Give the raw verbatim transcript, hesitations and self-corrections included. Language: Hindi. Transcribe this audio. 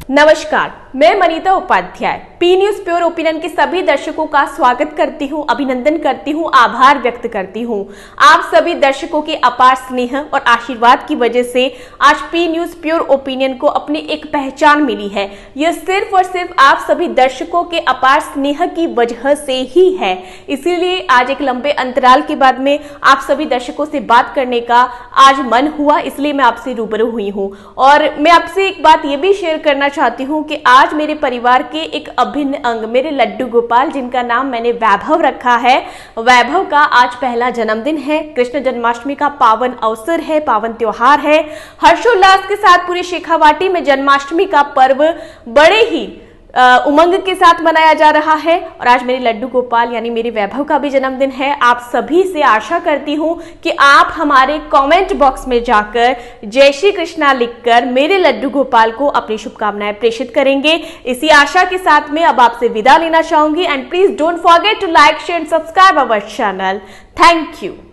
नमस्कार, मैं Manita Upadhyay P news pure opinion के सभी दर्शकों का स्वागत करती हूं, अभिनंदन करती हूं, आभार व्यक्त करती हूं। आप सभी दर्शकों के अपार स्नेह और आशीर्वाद की वजह से आज पी न्यूज प्योर ओपिनियन को अपनी एक पहचान मिली है। यह सिर्फ और सिर्फ आप सभी दर्शकों के अपार स्नेह की वजह से ही है। इसीलिए आज एक लंबे अंतराल के बाद में आप सभी दर्शकों से बात करने का आज मन हुआ, इसलिए मैं आपसे रूबरू हुई हूँ। और मैं आपसे एक बात ये भी शेयर करना चाहती हूँ कि आज मेरे परिवार के एक अभिन्न अंग मेरे लड्डू गोपाल, जिनका नाम मैंने वैभव रखा है, वैभव का आज पहला जन्मदिन है। कृष्ण जन्माष्टमी का पावन अवसर है, पावन त्योहार है। हर्षोल्लास के साथ पूरी शेखावाटी में जन्माष्टमी का पर्व बड़े ही उमंग के साथ मनाया जा रहा है। और आज मेरे लड्डू गोपाल यानी मेरे वैभव का भी जन्मदिन है। आप सभी से आशा करती हूं कि आप हमारे कमेंट बॉक्स में जाकर जय श्री कृष्णा लिखकर मेरे लड्डू गोपाल को अपनी शुभकामनाएं प्रेषित करेंगे। इसी आशा के साथ में अब आपसे विदा लेना चाहूंगी। And please don't forget to like, share and subscribe our channel. Thank you.